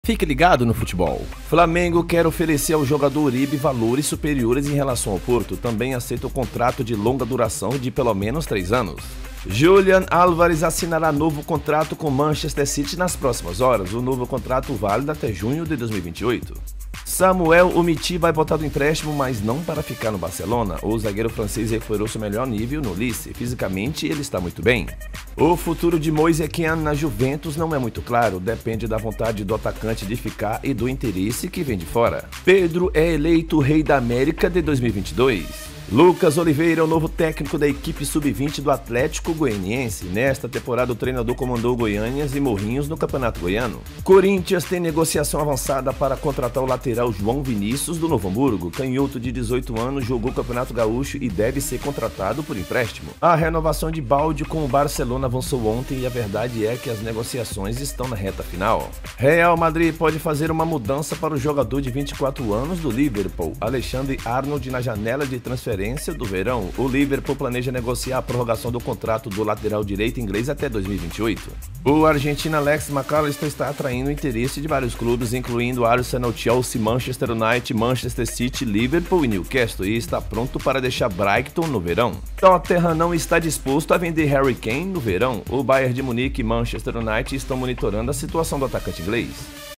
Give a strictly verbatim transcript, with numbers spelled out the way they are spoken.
Fique ligado no futebol. Flamengo quer oferecer ao jogador Uribe valores superiores em relação ao Porto. Também aceita o contrato de longa duração de pelo menos três anos. Julian Álvares assinará novo contrato com Manchester City nas próximas horas. O novo contrato válido até junho de dois mil e vinte e oito. Samuel Umtiti vai voltar do empréstimo, mas não para ficar no Barcelona. O zagueiro francês recuperou seu melhor nível no Nice. Fisicamente, ele está muito bem. O futuro de Moise Kean na Juventus não é muito claro. Depende da vontade do atacante de ficar e do interesse que vem de fora. Pedro é eleito Rei da América de dois mil e vinte e dois. Lucas Oliveira é o novo técnico da equipe sub vinte do Atlético Goianiense. Nesta temporada, o treinador comandou Goiânias e Morrinhos no Campeonato Goiano. Corinthians tem negociação avançada para contratar o lateral João Vinícius do Novo Hamburgo. Canhoto de dezoito anos, jogou o Campeonato Gaúcho e deve ser contratado por empréstimo. A renovação de Balde com o Barcelona avançou ontem e a verdade é que as negociações estão na reta final. Real Madrid pode fazer uma mudança para o jogador de vinte e quatro anos do Liverpool, Alexandre Arnold, na janela de transferência do verão. O Liverpool planeja negociar a prorrogação do contrato do lateral direito inglês até dois mil e vinte e oito. O argentino Alex McAllister está atraindo o interesse de vários clubes, incluindo Arsenal, Chelsea, Manchester United, Manchester City, Liverpool e Newcastle, e está pronto para deixar Brighton no verão. Tottenham não está disposto a vender Harry Kane no verão. O Bayern de Munique e Manchester United estão monitorando a situação do atacante inglês.